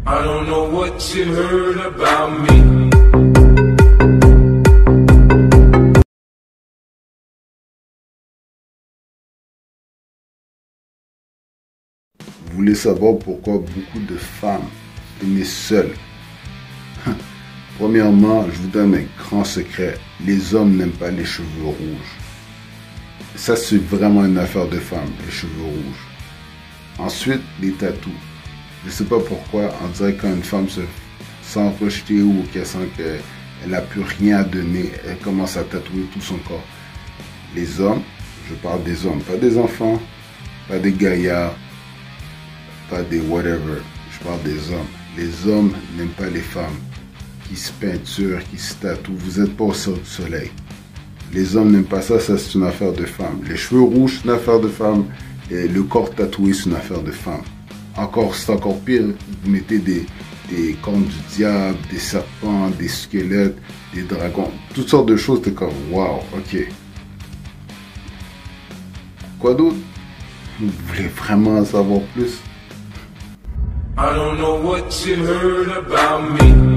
I don't know what you heard about me. Vous voulez savoir pourquoi beaucoup de femmes sont nées seules? Premièrement, je vous donne un grand secret. Les hommes n'aiment pas les cheveux rouges. Ça, c'est vraiment une affaire de femme, les cheveux rouges. Ensuite, les tatous. Je ne sais pas pourquoi, on dirait quand une femme se sent rejetée ou qu'elle sent qu'elle n'a plus rien à donner, elle commence à tatouer tout son corps. Les hommes, je parle des hommes, pas des enfants, pas des gaillards, pas des whatever. Je parle des hommes. Les hommes n'aiment pas les femmes qui se peinturent, qui se tatouent. Vous n'êtes pas au sort du soleil. Les hommes n'aiment pas ça, ça c'est une affaire de femme. Les cheveux rouges, c'est une affaire de femme. Et le corps tatoué, c'est une affaire de femme. C'est encore pire. Vous mettez des cornes du diable, des serpents, des squelettes, des dragons, toutes sortes de choses. T'es comme, wow, ok. Quoi d'autre? Vous voulez vraiment en savoir plus? I don't know what you heard about me.